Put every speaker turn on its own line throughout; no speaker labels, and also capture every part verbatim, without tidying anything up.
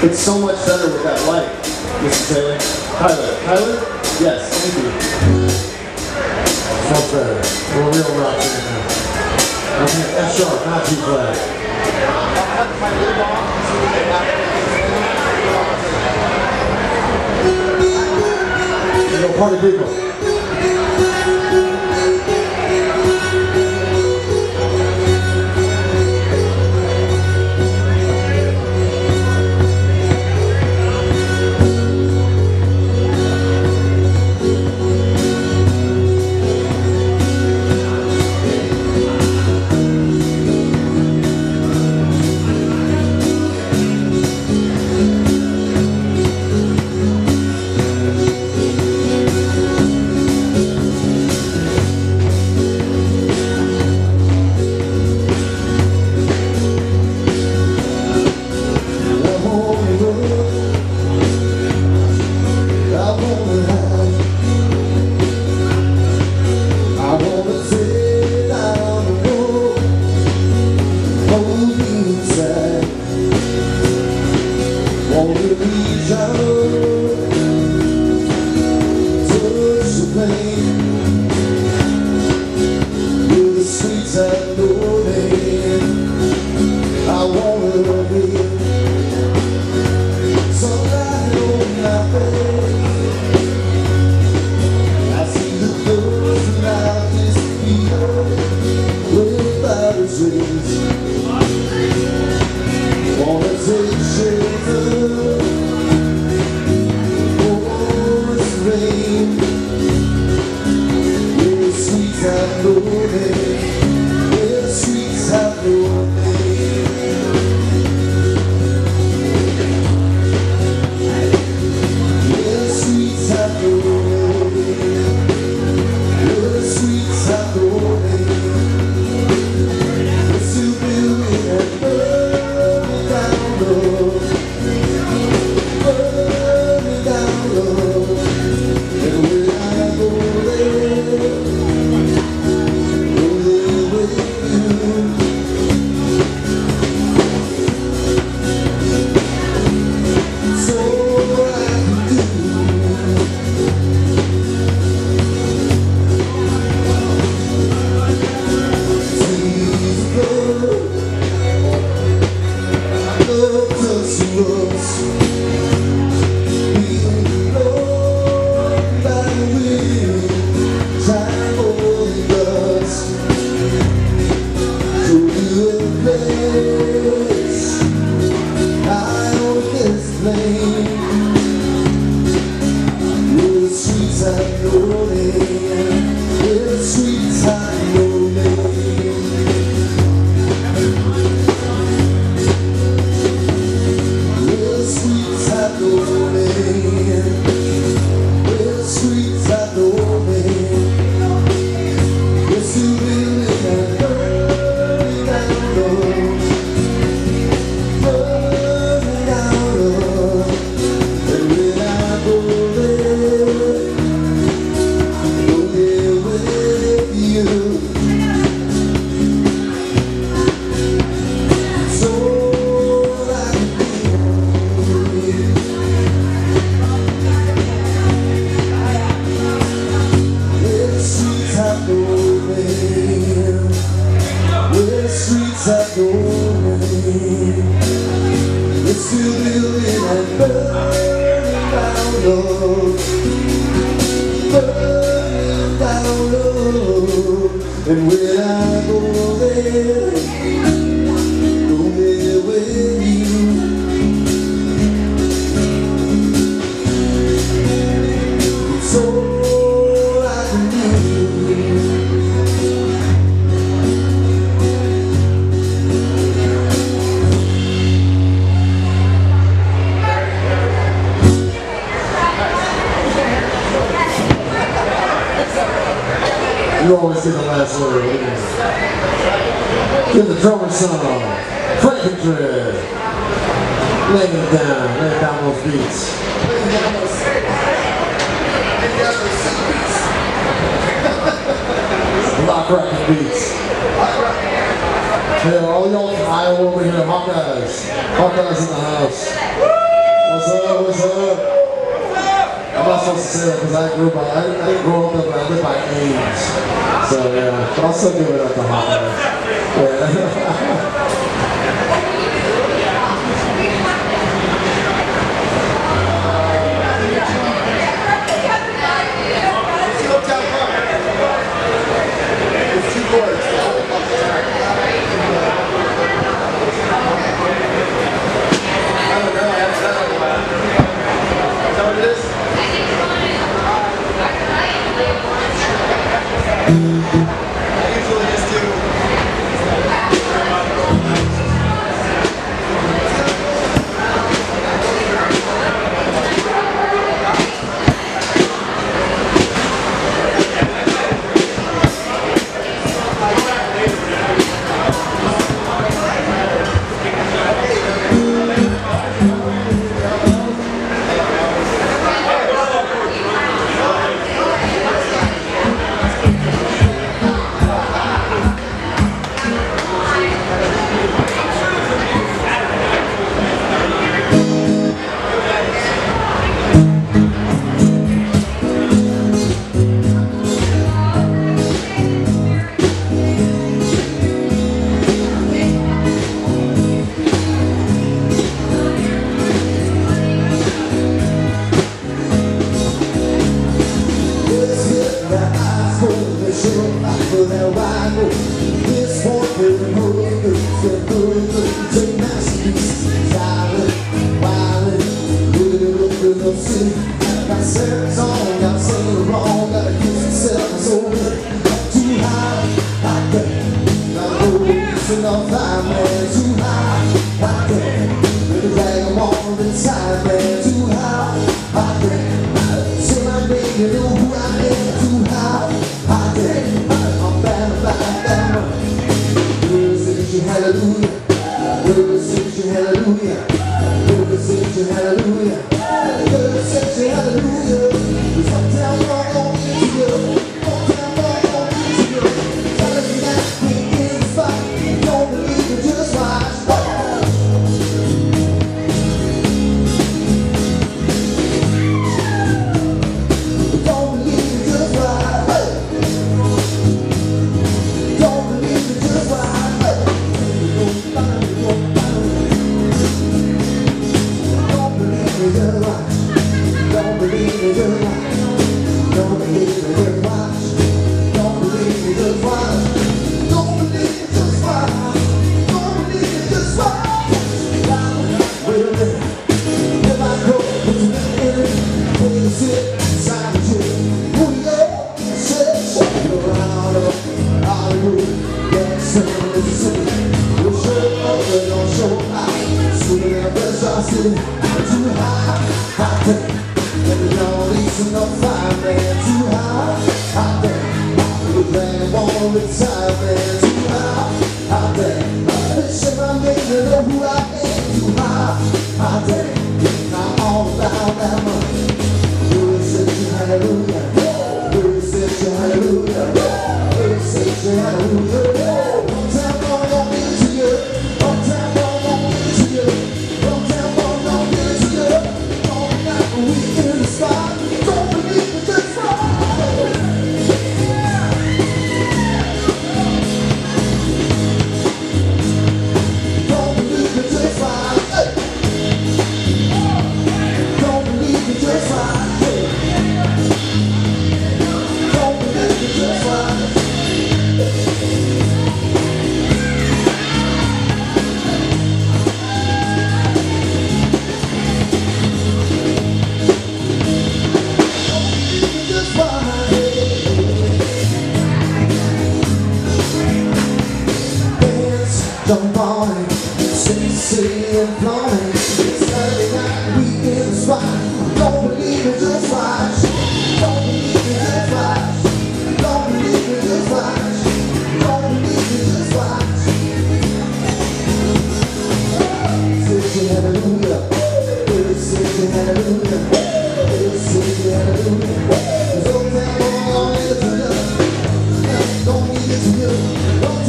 It's so much better with that light, Mister Taylor. Tyler. Tyler? Yes, thank you.
Much better. We're real rock right now. Okay, F sharp, not G flat. You know, party people.
And when I go there, go there with you. It's all I can do.
You always say the last word. Give the drummer song. Frankendread. Lay it down. Lay down those beats. Lock rocking beats. Hey, all y'all from Iowa over here, Hawkeyes. Hawkeyes in the house. What's up? What's up? I'm not supposed to say that because I grew by, I, I didn't grow up there, but I did by age. So yeah, but I'll still give it up to Hot Man. Yeah.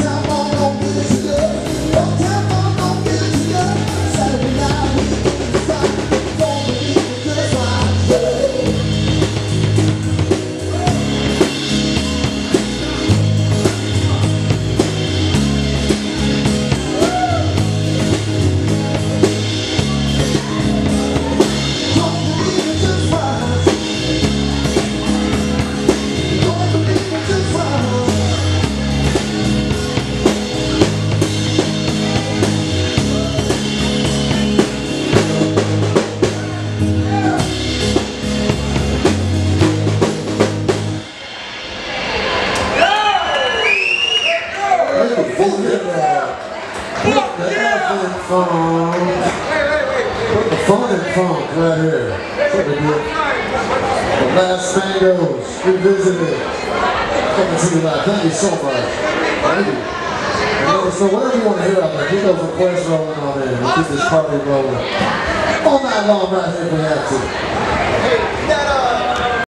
Don't
funk. Put the fun in funk right here. That's what we do. The Last Mangoes, Revisited. Coming to you live. Thank you so much. Thank you. And so whatever you want to hear out there, keep those requests rolling on in. We'll keep this party rolling all night long right here if we have to.